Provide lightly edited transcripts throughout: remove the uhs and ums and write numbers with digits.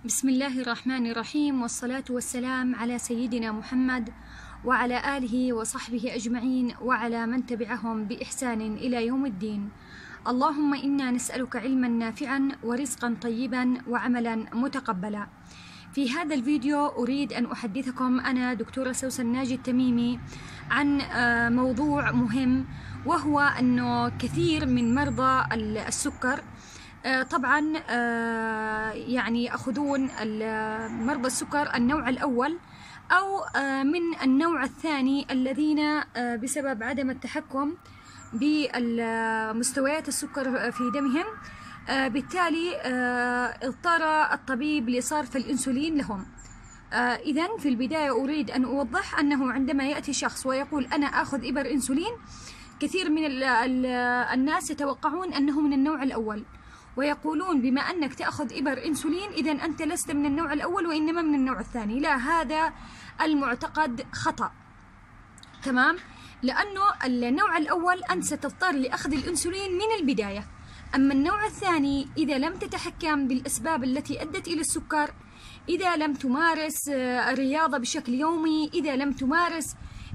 بسم الله الرحمن الرحيم، والصلاة والسلام على سيدنا محمد وعلى آله وصحبه أجمعين وعلى من تبعهم بإحسان إلى يوم الدين. اللهم إنا نسألك علما نافعا ورزقا طيبا وعملا متقبلا. في هذا الفيديو أريد أن أحدثكم أنا دكتورة سوسن ناجي التميمي عن موضوع مهم، وهو أنه كثير من مرضى السكر طبعا يعني يأخذون مرضى السكر النوع الأول أو من النوع الثاني الذين بسبب عدم التحكم بمستويات السكر في دمهم بالتالي اضطر الطبيب لصرف الأنسولين لهم. إذن في البداية أريد أن أوضح أنه عندما يأتي شخص ويقول أنا أخذ إبر أنسولين، كثير من الناس يتوقعون أنه من النوع الأول، ويقولون بما أنك تأخذ إبر أنسولين إذن أنت لست من النوع الأول وإنما من النوع الثاني. لا، هذا المعتقد خطأ. تمام؟ لأنه النوع الأول أنت ستضطر لأخذ الأنسولين من البداية، أما النوع الثاني إذا لم تتحكم بالأسباب التي أدت إلى السكر، إذا لم تمارس الرياضة بشكل يومي، إذا لم تمارس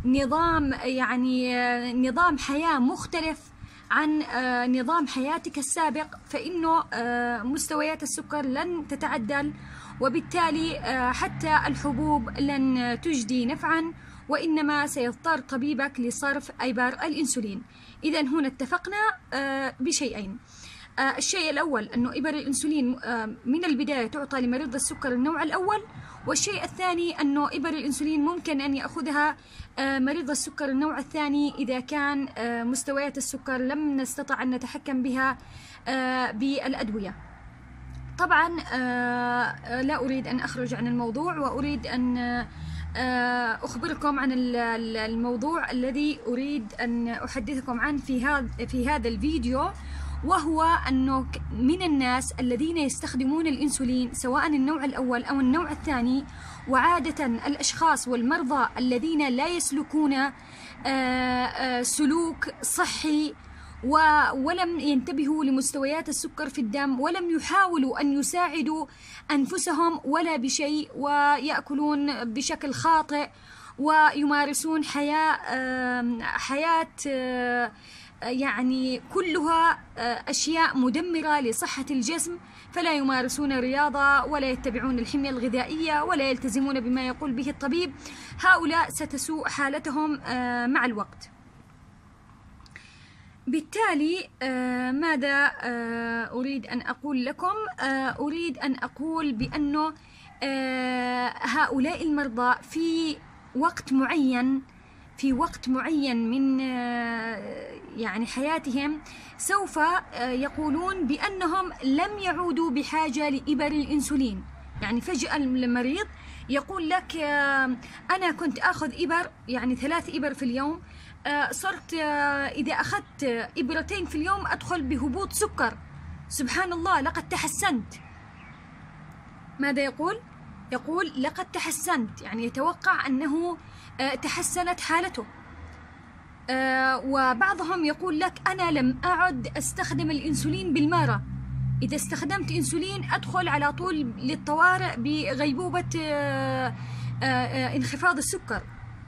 نظام حياة مختلف عن نظام حياتك السابق، فإنه مستويات السكر لن تتعدل، وبالتالي حتى الحبوب لن تجدي نفعا، وإنما سيضطر طبيبك لصرف إبر الأنسولين. إذن هنا اتفقنا بشيئين. الشيء الأول أنه إبر الأنسولين من البداية تعطى لمريض السكر النوع الأول، والشيء الثاني أنه إبر الأنسولين ممكن أن يأخذها مريض السكر النوع الثاني إذا كان مستويات السكر لم نستطع أن نتحكم بها بالأدوية. طبعا لا أريد أن أخرج عن الموضوع، وأريد أن أخبركم عن الموضوع الذي أريد أن أحدثكم عنه في هذا الفيديو، وهو أنه من الناس الذين يستخدمون الأنسولين سواء النوع الأول أو النوع الثاني، وعادة الأشخاص والمرضى الذين لا يسلكون سلوك صحي ولم ينتبهوا لمستويات السكر في الدم، ولم يحاولوا أن يساعدوا أنفسهم ولا بشيء، ويأكلون بشكل خاطئ ويمارسون حياة يعني كلها أشياء مدمرة لصحة الجسم، فلا يمارسون رياضة ولا يتبعون الحمية الغذائية ولا يلتزمون بما يقول به الطبيب. هؤلاء ستسوء حالتهم مع الوقت. بالتالي ماذا أريد أن أقول لكم؟ أريد أن أقول بأنه هؤلاء المرضى في وقت معين من يعني حياتهم سوف يقولون بأنهم لم يعودوا بحاجة لإبر الأنسولين. يعني فجأة المريض يقول لك أنا كنت أخذ إبر، يعني 3 إبر في اليوم، صرت إذا أخذت إبرتين في اليوم أدخل بهبوط سكر. سبحان الله، لقد تحسنت. ماذا يقول؟ يقول لقد تحسنت، يعني يتوقع أنه تحسنت حالته. وبعضهم يقول لك أنا لم أعد أستخدم الأنسولين بالمرة، إذا استخدمت أنسولين أدخل على طول للطوارئ بغيبوبة انخفاض السكر.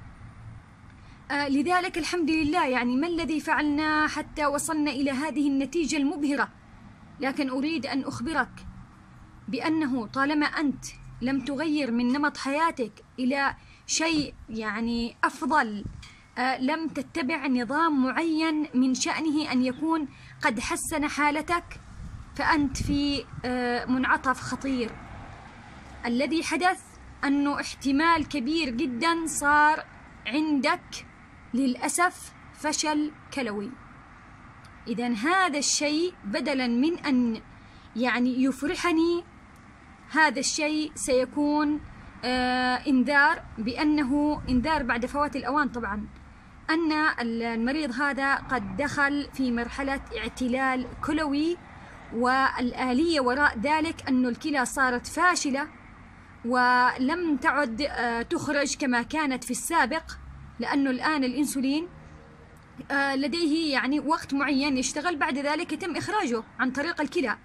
لذلك الحمد لله، يعني ما الذي فعلنا حتى وصلنا إلى هذه النتيجة المبهرة؟ لكن أريد أن أخبرك بأنه طالما أنت لم تغير من نمط حياتك إلى شيء يعني أفضل، لم تتبع نظام معين من شأنه أن يكون قد حسن حالتك، فأنت في منعطف خطير. الذي حدث أنه احتمال كبير جدا صار عندك للأسف فشل كلوي. إذن هذا الشيء بدلا من أن يعني يفرحني، هذا الشيء سيكون إنذار، بأنه إنذار بعد فوات الأوان طبعا، أن المريض هذا قد دخل في مرحلة اعتلال كلوي، والآلية وراء ذلك أن الكلى صارت فاشلة ولم تعد تخرج كما كانت في السابق، لأنه الآن الأنسولين لديه يعني وقت معين يشتغل، بعد ذلك يتم إخراجه عن طريق الكلى.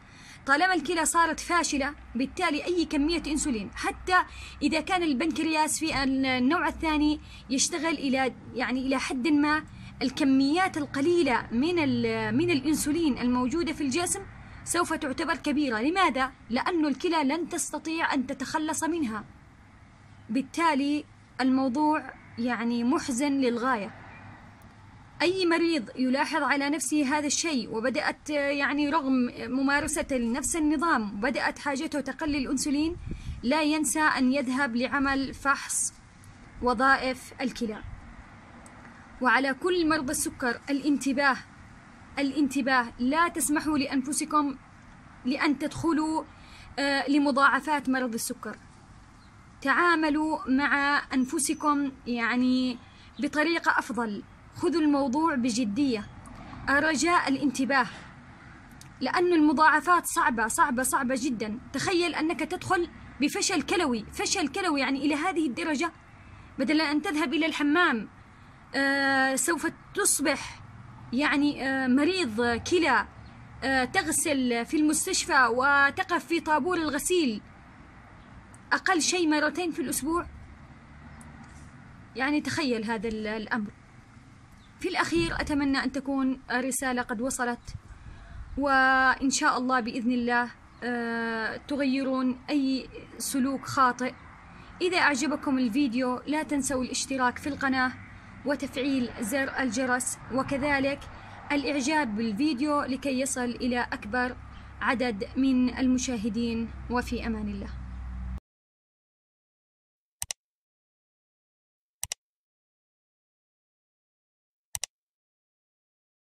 طالما الكلى صارت فاشلة، بالتالي أي كمية أنسولين حتى إذا كان البنكرياس في النوع الثاني يشتغل إلى حد ما، الكميات القليلة من الأنسولين الموجودة في الجسم سوف تعتبر كبيرة. لماذا؟ لأن الكلى لن تستطيع أن تتخلص منها. بالتالي الموضوع محزن للغاية. أي مريض يلاحظ على نفسه هذا الشيء وبدأت رغم ممارسة نفس النظام بدأت حاجته تقل الأنسولين، لا ينسى أن يذهب لعمل فحص وظائف الكلى. وعلى كل مرضى السكر الانتباه، لا تسمحوا لأنفسكم لأن تدخلوا لمضاعفات مرض السكر. تعاملوا مع أنفسكم بطريقة أفضل، خذوا الموضوع بجدية، رجاء الانتباه، لأن المضاعفات صعبة جدا. تخيل أنك تدخل بفشل كلوي، إلى هذه الدرجة. بدل أن تذهب إلى الحمام سوف تصبح مريض كلى، تغسل في المستشفى وتقف في طابور الغسيل أقل شيء 2 مرات في الأسبوع. تخيل هذا الأمر. في الأخير أتمنى أن تكون رسالة قد وصلت، وإن شاء الله بإذن الله تغيرون أي سلوك خاطئ. إذا أعجبكم الفيديو لا تنسوا الاشتراك في القناة وتفعيل زر الجرس، وكذلك الإعجاب بالفيديو لكي يصل إلى أكبر عدد من المشاهدين. وفي أمان الله.